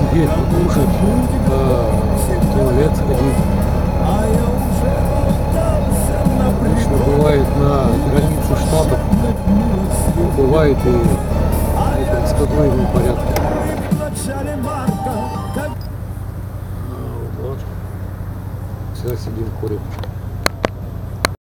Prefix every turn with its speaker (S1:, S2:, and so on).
S1: посидеть, покушать, в туалет сходить. Обычно бывает на границе штатов, бывает и в спокойном порядке. Вот. Всегда сидим, курим.